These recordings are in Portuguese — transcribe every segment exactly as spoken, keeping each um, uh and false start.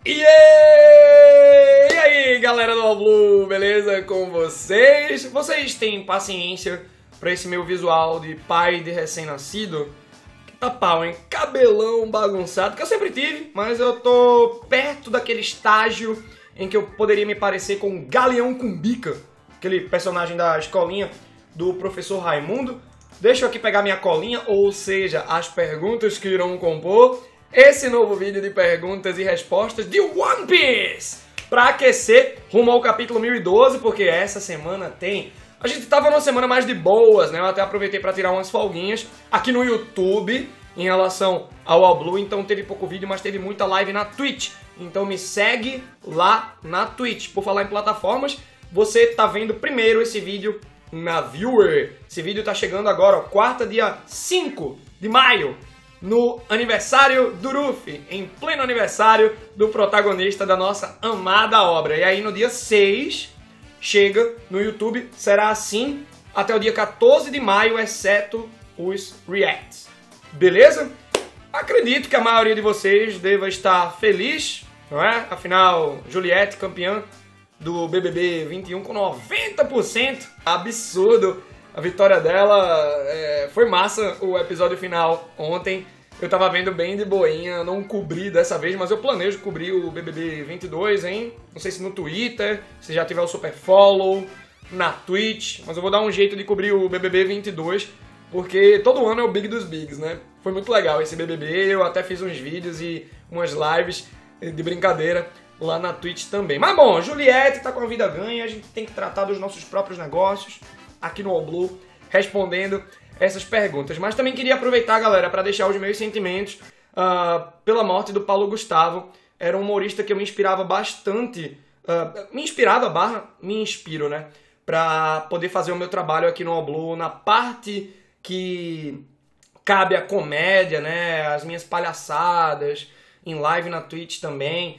E aí, galera do All-Blue, beleza com vocês? Vocês têm paciência pra esse meu visual de pai de recém-nascido? Que tá pau, hein? Cabelão bagunçado, que eu sempre tive, mas eu tô perto daquele estágio em que eu poderia me parecer com o Galeão com Bica, aquele personagem da escolinha do professor Raimundo. Deixa eu aqui pegar minha colinha, ou seja, as perguntas que irão compor esse novo vídeo de perguntas e respostas de One Piece, pra aquecer rumo ao capítulo mil e doze, porque essa semana tem... A gente tava numa semana mais de boas, né? Eu até aproveitei pra tirar umas folguinhas aqui no YouTube em relação ao All-Blue, então teve pouco vídeo, mas teve muita live na Twitch. Então me segue lá na Twitch. Por falar em plataformas, você tá vendo primeiro esse vídeo na Viewer. Esse vídeo tá chegando agora, ó, quarta, dia cinco de maio. No aniversário do Ruffy, em pleno aniversário do protagonista da nossa amada obra. E aí no dia seis, chega no YouTube, será assim até o dia quatorze de maio, exceto os reacts. Beleza? Acredito que a maioria de vocês deva estar feliz, não é? Afinal, Juliette, campeã do B B B vinte e um com noventa por cento. Absurdo! A vitória dela, é, foi massa o episódio final ontem. Eu tava vendo bem de boinha, não cobri dessa vez, mas eu planejo cobrir o B B B vinte e dois, hein? Não sei se no Twitter, se já tiver o super follow, na Twitch, mas eu vou dar um jeito de cobrir o B B B vinte e dois, porque todo ano é o Big dos Bigs, né? Foi muito legal esse B B B, eu até fiz uns vídeos e umas lives de brincadeira lá na Twitch também. Mas bom, Juliette tá com a vida ganha, a gente tem que tratar dos nossos próprios negócios aqui no All-Blue, respondendo essas perguntas. Mas também queria aproveitar, galera, para deixar os meus sentimentos uh, pela morte do Paulo Gustavo. Era um humorista que eu me inspirava bastante, uh, me inspirava barra, me inspiro, né? Para poder fazer o meu trabalho aqui no All-Blue, na parte que cabe a comédia, né? As minhas palhaçadas, em live na Twitch também.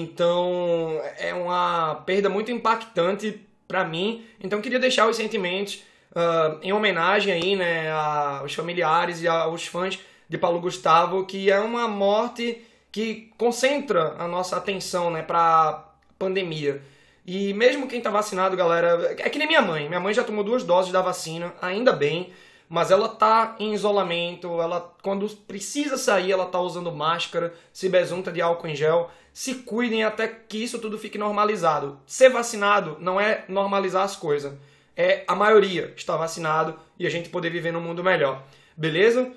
Então, é uma perda muito impactante pra mim, então queria deixar os sentimentos uh, em homenagem aí, né, aos familiares e aos fãs de Paulo Gustavo, que é uma morte que concentra a nossa atenção, né, pra pandemia. E mesmo quem tá vacinado, galera, é que nem minha mãe, minha mãe já tomou duas doses da vacina, ainda bem, mas ela tá em isolamento, ela, quando precisa sair, ela tá usando máscara, se besunta de álcool em gel. Se cuidem até que isso tudo fique normalizado. Ser vacinado não é normalizar as coisas, é a maioria estar vacinado e a gente poder viver num mundo melhor. Beleza?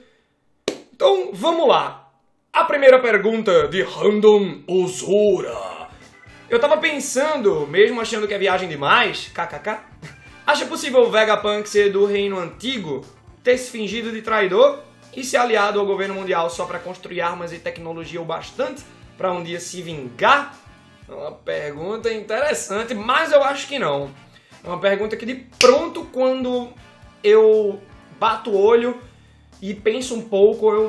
Então, vamos lá. A primeira pergunta de Random Osura. Eu tava pensando, mesmo achando que é viagem demais, kkk, acha possível o Vegapunk ser do Reino Antigo, ter se fingido de traidor e se aliado ao governo mundial só para construir armas e tecnologia o bastante para um dia se vingar? É uma pergunta interessante, mas eu acho que não. É uma pergunta que de pronto, quando eu bato o olho e penso um pouco, eu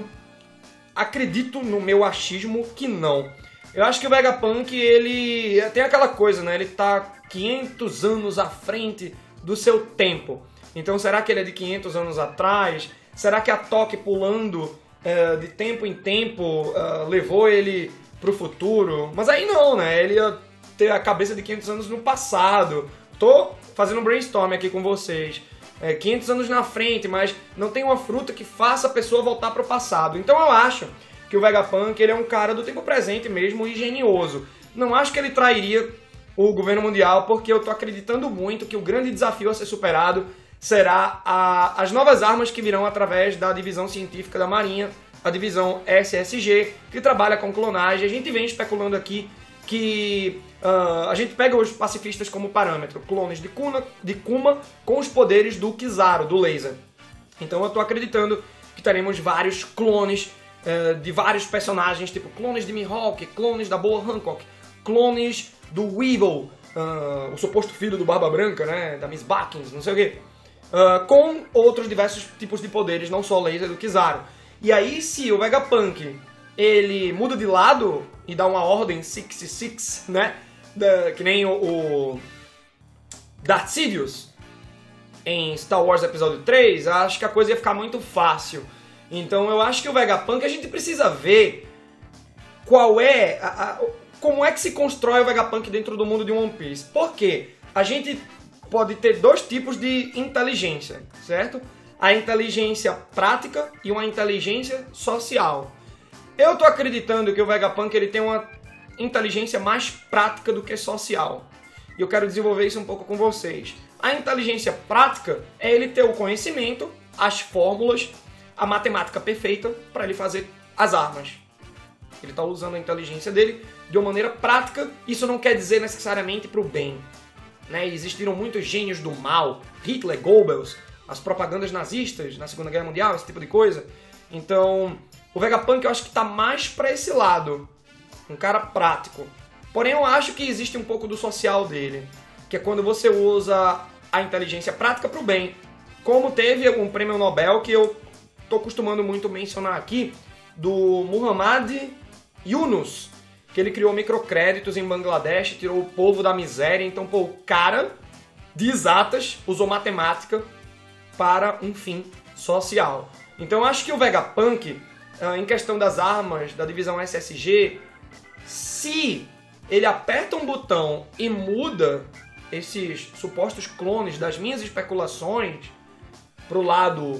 acredito no meu achismo que não. Eu acho que o Vegapunk, ele tem aquela coisa, né? Ele tá quinhentos anos à frente do seu tempo. Então será que ele é de quinhentos anos atrás? Será que a Toque pulando é, de tempo em tempo é, levou ele pro futuro? Mas aí não, né? Ele ia ter a cabeça de quinhentos anos no passado. Tô fazendo um brainstorm aqui com vocês. É, quinhentos anos na frente, mas não tem uma fruta que faça a pessoa voltar pro passado. Então eu acho que o Vegapunk, ele é um cara do tempo presente mesmo e genioso. Não acho que ele trairia o governo mundial, porque eu tô acreditando muito que o grande desafio a ser superado será a, as novas armas que virão através da divisão científica da Marinha, a divisão S S G, que trabalha com clonagem. A gente vem especulando aqui que uh, a gente pega os pacifistas como parâmetro, clones de, Kuna, de Kuma com os poderes do Kizaru, do laser. Então eu tô acreditando que teremos vários clones uh, de vários personagens, tipo clones de Mihawk, clones da Boa Hancock, clones do Weevil, uh, o suposto filho do Barba Branca, né, da Miss Backins, não sei o quê, uh, com outros diversos tipos de poderes, não só o laser do Kizaru. E aí, se o Vegapunk ele muda de lado e dá uma ordem sessenta e seis, né? Da, que nem o, o Darth Sidious em Star Wars Episódio três, acho que a coisa ia ficar muito fácil. Então eu acho que o Vegapunk a gente precisa ver qual é a, a, como é que se constrói o Vegapunk dentro do mundo de One Piece? Porque a gente pode ter dois tipos de inteligência, certo? A inteligência prática e uma inteligência social. Eu tô acreditando que o Vegapunk ele tem uma inteligência mais prática do que social. E eu quero desenvolver isso um pouco com vocês. A inteligência prática é ele ter o conhecimento, as fórmulas, a matemática perfeita para ele fazer as armas. Ele está usando a inteligência dele de uma maneira prática. Isso não quer dizer necessariamente para o bem. Né? Existiram muitos gênios do mal, Hitler, Goebbels, as propagandas nazistas na Segunda Guerra Mundial, esse tipo de coisa. Então, o Vegapunk eu acho que está mais para esse lado. Um cara prático. Porém, eu acho que existe um pouco do social dele. Que é quando você usa a inteligência prática para o bem. Como teve um prêmio Nobel que eu tô costumando muito mencionar aqui, do Muhammad Yunus, que ele criou microcréditos em Bangladesh, tirou o povo da miséria. Então, pô, o cara de exatas usou matemática para um fim social. Então, eu acho que o Vegapunk, em questão das armas da divisão S S G, se ele aperta um botão e muda esses supostos clones das minhas especulações pro lado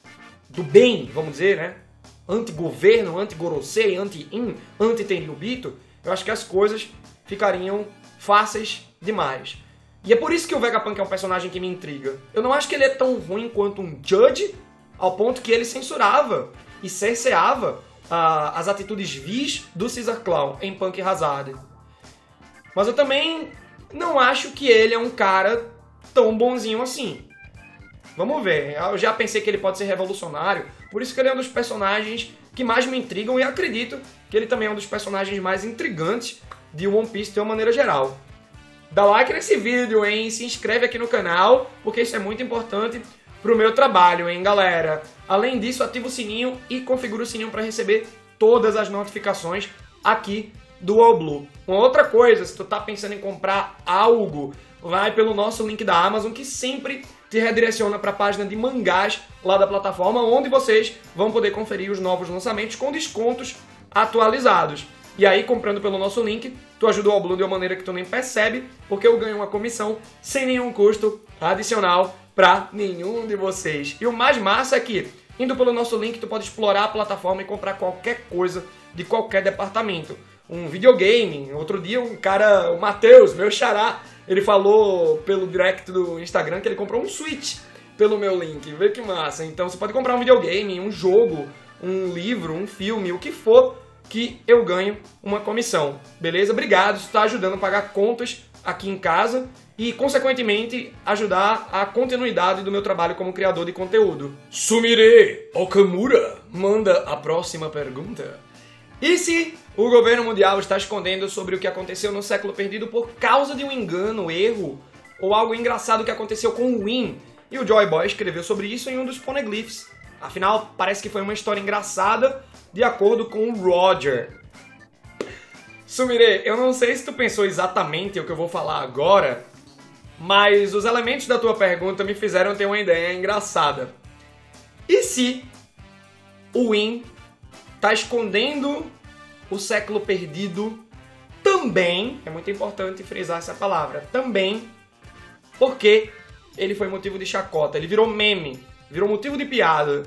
do bem, vamos dizer, né? Anti-governo, anti-Gorosei, anti-In, anti-Tenryubito, eu acho que as coisas ficariam fáceis demais. E é por isso que o Vegapunk é um personagem que me intriga. Eu não acho que ele é tão ruim quanto um Judge, ao ponto que ele censurava e cerceava uh, as atitudes vis do Caesar Claw em Punk Hazard. Mas eu também não acho que ele é um cara tão bonzinho assim. Vamos ver, eu já pensei que ele pode ser revolucionário, por isso que ele é um dos personagens que mais me intrigam e acredito que ele também é um dos personagens mais intrigantes de One Piece de uma maneira geral. Dá like nesse vídeo, hein? Se inscreve aqui no canal, porque isso é muito importante pro meu trabalho, hein, galera? Além disso, ativa o sininho e configura o sininho para receber todas as notificações aqui do All Blue. Uma outra coisa, se tu tá pensando em comprar algo, vai pelo nosso link da Amazon, que sempre te redireciona para a página de mangás lá da plataforma, onde vocês vão poder conferir os novos lançamentos com descontos atualizados. E aí, comprando pelo nosso link, tu ajuda o All Blue de uma maneira que tu nem percebe, porque eu ganho uma comissão sem nenhum custo adicional para nenhum de vocês. E o mais massa é que, indo pelo nosso link, tu pode explorar a plataforma e comprar qualquer coisa de qualquer departamento. Um videogame, outro dia um cara, o Matheus, meu xará, ele falou pelo direct do Instagram que ele comprou um Switch pelo meu link. Vê que massa. Então você pode comprar um videogame, um jogo, um livro, um filme, o que for, que eu ganho uma comissão. Beleza? Obrigado, isso está ajudando a pagar contas aqui em casa e, consequentemente, ajudar a continuidade do meu trabalho como criador de conteúdo. Sumire Okamura manda a próxima pergunta. E se o governo mundial está escondendo sobre o que aconteceu no século perdido por causa de um engano, erro ou algo engraçado que aconteceu com o Win? E o Joy Boy escreveu sobre isso em um dos poneglyphs. Afinal, parece que foi uma história engraçada de acordo com o Roger. Sumire, eu não sei se tu pensou exatamente o que eu vou falar agora, mas os elementos da tua pergunta me fizeram ter uma ideia engraçada. E se o Win tá escondendo o século perdido também, é muito importante frisar essa palavra, também, porque ele foi motivo de chacota, ele virou meme, virou motivo de piada.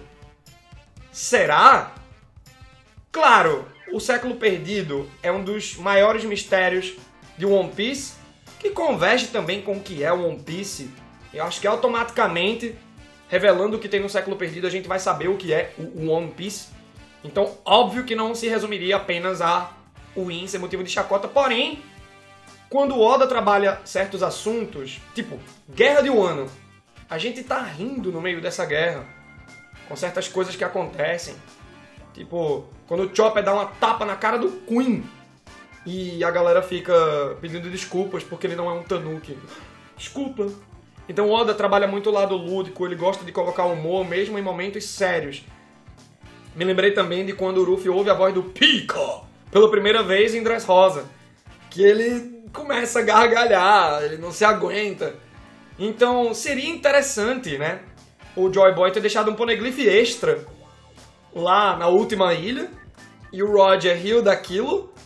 Será? Claro, o século perdido é um dos maiores mistérios de One Piece, que converge também com o que é o One Piece. Eu acho que automaticamente, revelando o que tem no século perdido, a gente vai saber o que é o One Piece. Então, óbvio que não se resumiria apenas a o Win ser motivo de chacota, porém, quando o Oda trabalha certos assuntos, tipo, Guerra de Wano, a gente tá rindo no meio dessa guerra, com certas coisas que acontecem. Tipo, quando o Chopper dá uma tapa na cara do Queen, e a galera fica pedindo desculpas porque ele não é um Tanuki. Desculpa. Então o Oda trabalha muito o lado lúdico, ele gosta de colocar humor mesmo em momentos sérios. Me lembrei também de quando o Ruffy ouve a voz do Pico pela primeira vez em Dressrosa, que ele começa a gargalhar, ele não se aguenta. Então seria interessante, né, o Joy Boy ter deixado um poneglyph extra lá na última ilha, e o Roger riu daquilo,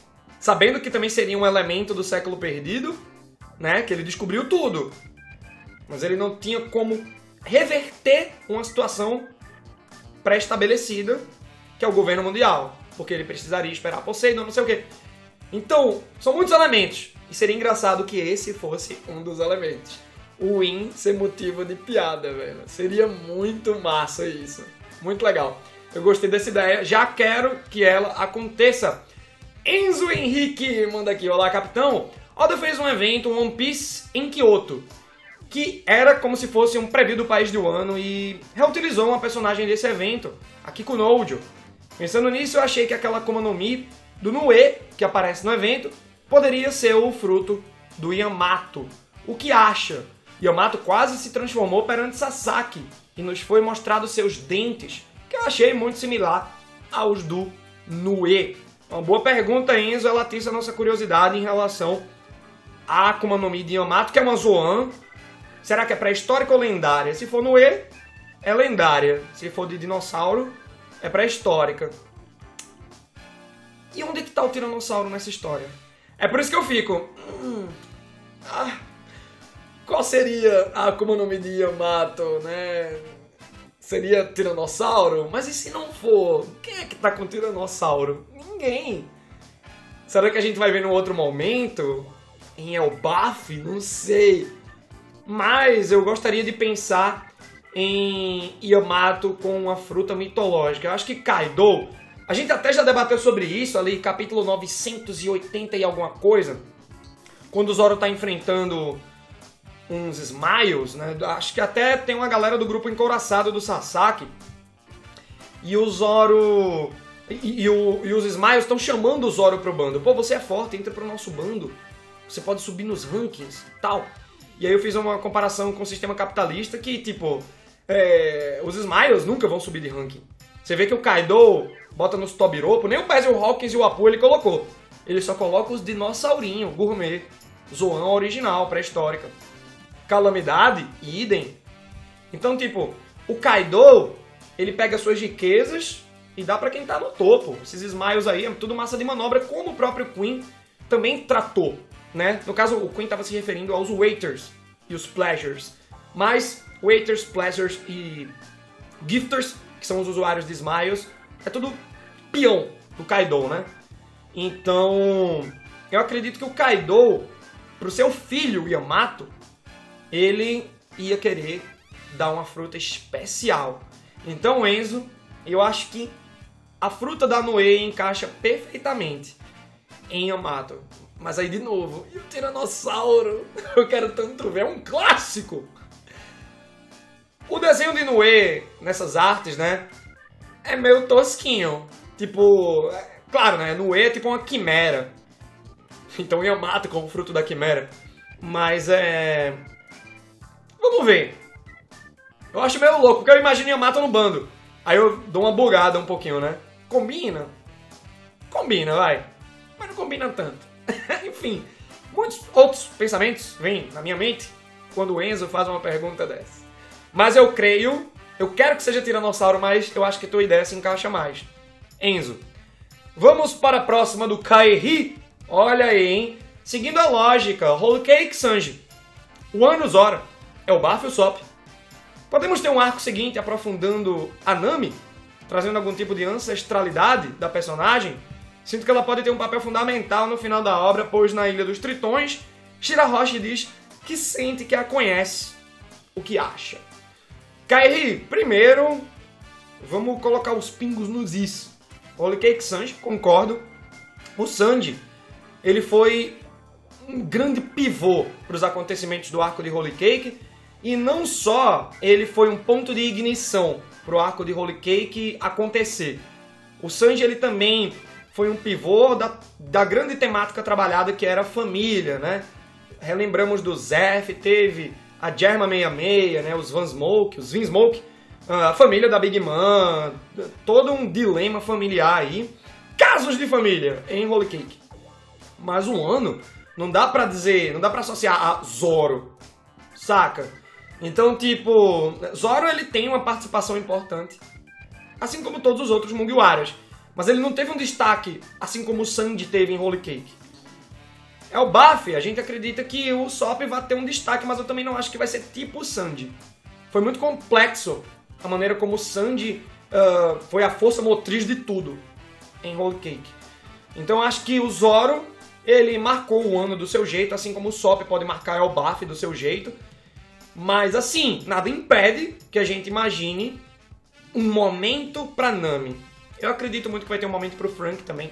sabendo que também seria um elemento do século perdido, né? Que ele descobriu tudo. Mas ele não tinha como reverter uma situação pré-estabelecida, que é o governo mundial. Porque ele precisaria esperar Poseidon, não sei o quê. Então, são muitos elementos. E seria engraçado que esse fosse um dos elementos. O win ser motivo de piada, velho. Seria muito massa isso. Muito legal. Eu gostei dessa ideia. Já quero que ela aconteça. Enzo Henrique manda aqui. Olá, capitão. Oda fez um evento One Piece em Kyoto, que era como se fosse um preview do País do Ano e reutilizou uma personagem desse evento, a Kikunojo. Pensando nisso, eu achei que aquela Akuma no Mi do Nue, que aparece no evento, poderia ser o fruto do Yamato. O que acha? Yamato quase se transformou perante Sasaki e nos foi mostrado seus dentes, que eu achei muito similar aos do Nue. Uma boa pergunta, Enzo, ela atiça a nossa curiosidade em relação a Akuma no Mi de Yamato, que é uma Zoan. Será que é pré-histórica ou lendária? Se for no E, é lendária. Se for de dinossauro, é pré-histórica. E onde é que tá o tiranossauro nessa história? É por isso que eu fico... Hum, ah, qual seria a Akuma no Mi de Yamato, né? Seria tiranossauro? Mas e se não for? Quem é que tá com tiranossauro? Ninguém. Será que a gente vai ver num outro momento? Em Elbaf? Não sei. Mas eu gostaria de pensar em Yamato com uma fruta mitológica. Eu acho que Kaido... A gente até já debateu sobre isso ali, capítulo novecentos e oitenta e alguma coisa. Quando o Zoro tá enfrentando uns Smiles, né? Acho que até tem uma galera do grupo encouraçado do Sasaki. E o Zoro... E, e, o, e os Smiles estão chamando o Zoro pro bando. Pô, você é forte, entra pro nosso bando. Você pode subir nos rankings e tal. E aí eu fiz uma comparação com o sistema capitalista que, tipo, é, os Smiles nunca vão subir de ranking. Você vê que o Kaido bota nos Tobiropo, nem o Basil Hawkins e o Apu ele colocou. Ele só coloca os dinossaurinhos, gourmet, Zoan original, pré-histórica. Calamidade, idem. Então, tipo, o Kaido, ele pega suas riquezas e dá pra quem tá no topo. Esses Smiles aí é tudo massa de manobra, como o próprio Queen também tratou, né? No caso, o Queen estava se referindo aos Waiters e os Pleasures. Mas Waiters, Pleasures e Gifters, que são os usuários de Smiles, é tudo peão do Kaido, né? Então, eu acredito que o Kaido, pro seu filho Yamato, ele ia querer dar uma fruta especial. Então, Enzo, eu acho que a fruta da Noe encaixa perfeitamente em Yamato. Mas aí, de novo, e o Tiranossauro? Eu quero tanto ver, é um clássico! O desenho de Noe, nessas artes, né, é meio tosquinho. Tipo, é, claro, né, Noe é tipo uma quimera. Então Yamato como fruto da quimera. Mas é... Vamos ver. Eu acho meio louco, porque eu imagino Yamato no bando. Aí eu dou uma bugada um pouquinho, né? Combina? Combina, vai. Mas não combina tanto. Enfim, muitos outros pensamentos vêm na minha mente quando o Enzo faz uma pergunta dessa. Mas eu creio, eu quero que seja Tiranossauro, mas eu acho que a tua ideia se encaixa mais. Enzo, vamos para a próxima do Kairi. Olha aí, hein? Seguindo a lógica, Whole Cake Sanji. O Ano Zora é o Barf e o Sop. Podemos ter um arco seguinte aprofundando a Nami, trazendo algum tipo de ancestralidade da personagem. Sinto que ela pode ter um papel fundamental no final da obra, pois na Ilha dos Tritões, Shirahoshi diz que sente que a conhece. O que acha? Kairi, primeiro, vamos colocar os pingos nos is. Whole Cake Sanji, concordo. O Sanji, ele foi um grande pivô para os acontecimentos do arco de Whole Cake, e não só ele foi um ponto de ignição para o arco de Whole Cake acontecer. O Sanji, ele também foi um pivô da, da grande temática trabalhada que era a família, né? Relembramos do Zef, teve a Germa sessenta e seis, né? Os Van Smoke, os Vin Smoke, a família da Big Man, todo um dilema familiar aí. Casos de família em Whole Cake. Mas um ano, não dá pra dizer, não dá pra associar a Zoro, saca? Então, tipo, Zoro ele tem uma participação importante, assim como todos os outros Mugiwaras. mas ele não teve um destaque, assim como o Sanji teve em Holy Cake. É o Buff, a gente acredita que o Usopp vai ter um destaque, mas eu também não acho que vai ser tipo o Sanji. Foi muito complexo a maneira como o Sanji uh, foi a força motriz de tudo em Holy Cake. Então eu acho que o Zoro, ele marcou o ano do seu jeito, assim como o Usopp pode marcar o Buff do seu jeito. Mas assim, nada impede que a gente imagine um momento pra Nami. Eu acredito muito que vai ter um momento pro Frank também.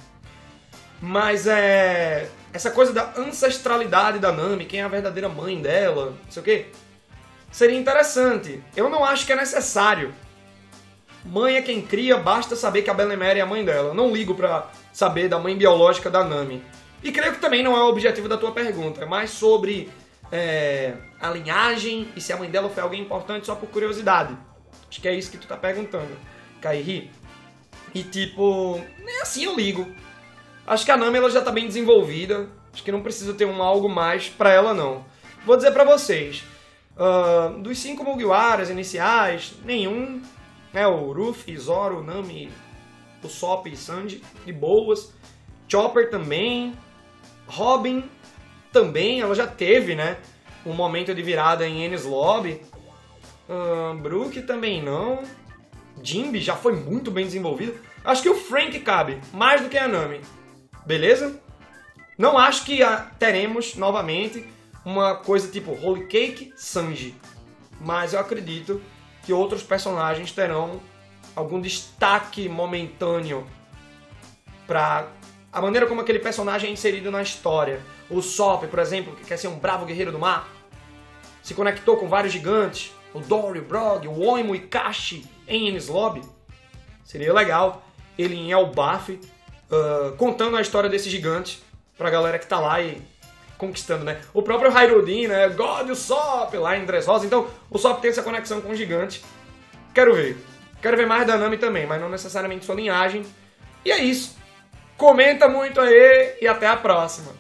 Mas é... essa coisa da ancestralidade da Nami, quem é a verdadeira mãe dela, não sei o quê, seria interessante. Eu não acho que é necessário. Mãe é quem cria, basta saber que a Belemere é a mãe dela. Eu não ligo pra saber da mãe biológica da Nami. E creio que também não é o objetivo da tua pergunta. É mais sobre é, a linhagem e se a mãe dela foi alguém importante só por curiosidade. Acho que é isso que tu tá perguntando, Kairi. E tipo, nem assim eu ligo. Acho que a Nami ela já tá bem desenvolvida. Acho que não precisa ter um algo mais pra ela, não. Vou dizer pra vocês. Uh, dos cinco Mugiwaras iniciais, nenhum. Né, o Ruffy, Zoro, Nami, Usopp e Sanji, de boas. Chopper também. Robin também, ela já teve, né? Um momento de virada em Enies Lobby. Uh, Brook também não. Jinbe já foi muito bem desenvolvido. Acho que o Frank cabe mais do que a Nami. Beleza? Não acho que a, teremos novamente uma coisa tipo Holy Cake, Sanji. Mas eu acredito que outros personagens terão algum destaque momentâneo para a maneira como aquele personagem é inserido na história. O Usopp, por exemplo, que quer ser um bravo guerreiro do mar, se conectou com vários gigantes. O Dory, o Brog, o Oimo e Kashi em Enies Lobby. Seria legal ele em Elbaf uh, contando a história desses gigantes pra galera que tá lá e conquistando, né? O próprio Hyrule, né? God Usopp lá em Dressrosa. Então, o Usopp tem essa conexão com o gigante. Quero ver. Quero ver mais da Nami também, mas não necessariamente sua linhagem. E é isso. Comenta muito aí e até a próxima.